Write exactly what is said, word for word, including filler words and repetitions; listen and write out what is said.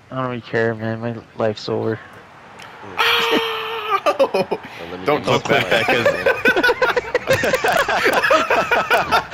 I don't really care, man. My life's over. Oh, Well, let me don't give you clip some that. points, man.